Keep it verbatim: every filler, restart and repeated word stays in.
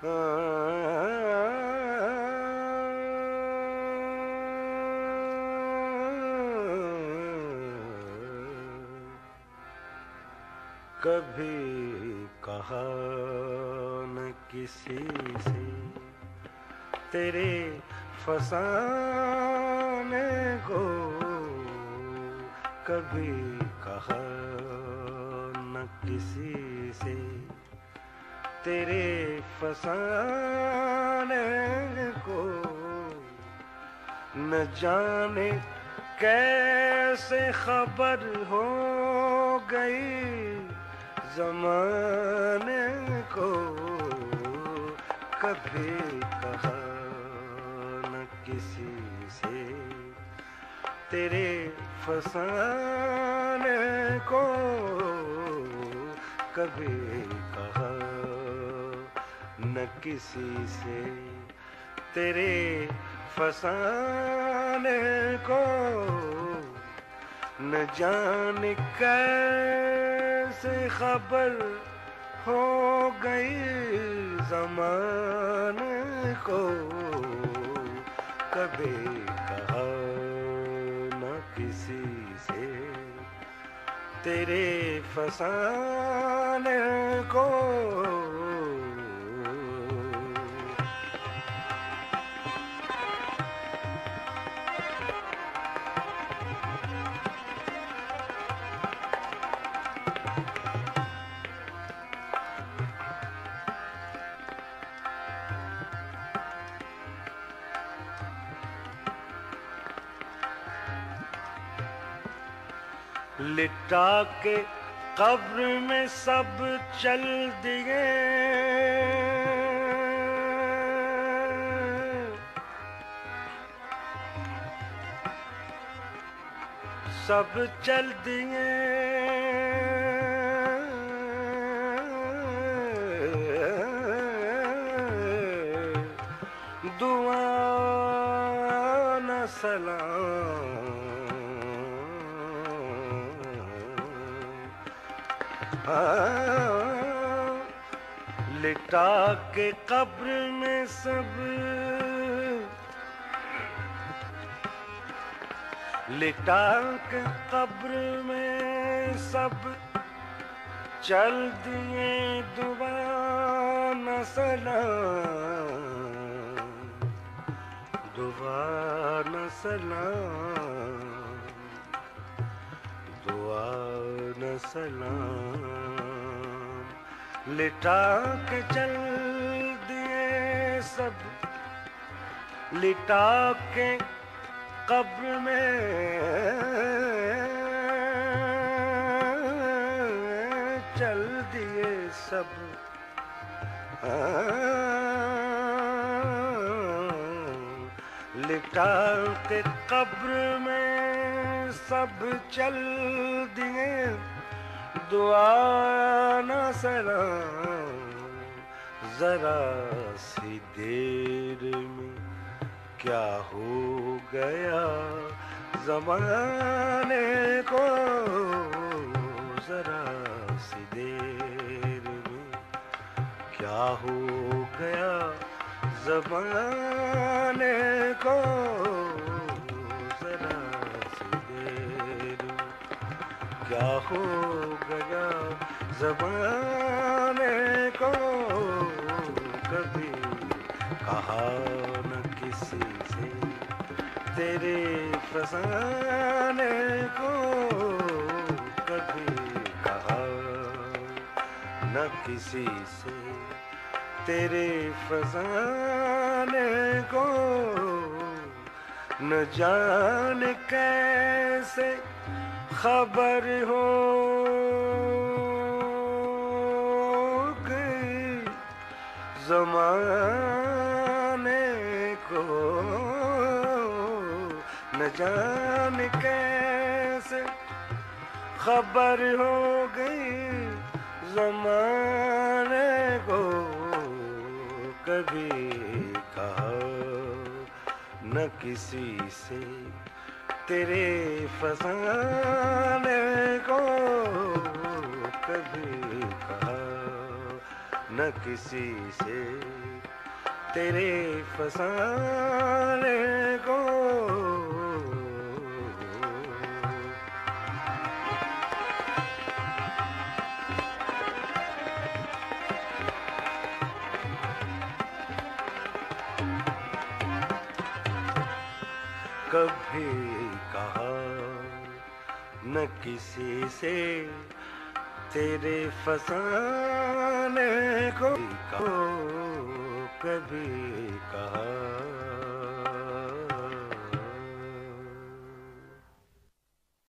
کبھی کہا نہ کسی سے تیرے فسانے کو، کبھی کہا نہ کسی سے تیرے فسانے کو، نہ جانے کیسے خبر ہو گئی زمانے کو، کبھی کہا نہ کسی سے تیرے فسانے کو، کبھی کہا نہ کسی سے تیرے فسانے کو، نہ جانے کیسے خبر ہو گئی زمانے کو، کبھی کہا نہ کسی سے تیرے فسانے کو۔ لٹا کے قبر میں سب چل دیے، سب چل دیے، دعا نہ سلام، لٹا کے قبر میں سب، لٹا کے قبر میں سب چل دیے، دعا نہ سلام، دعا نہ سلام، دعا نہ سلام، لٹا کے چل دیے سب، لٹا کے قبر میں چل دیے سب، لٹا کے قبر میں سب چل دیے، دعا نہ سلام، ذرا سی دیر میں کیا ہو گیا زمانے کو، ذرا سی دیر میں کیا ہو گیا زمانے کو، ذرا سی دیر میں کیا ہو گیا زمانے کو، کبھی کہا نہ کسی سے تیرے فسانے کو، کبھی کہا نہ کسی سے تیرے فسانے کو، نہ جانے کیسے خبر ہو گئی زمانے کو، نہ جانے کیسے خبر ہو گئی زمانے کو، کبھی کہا نہ کسی سے تیرے فسانے کو، کبھی کہا نہ کسی سے تیرے فسانے کو کبھی کہا نہ کسی سے تیرے فسانے کو کبھی کہا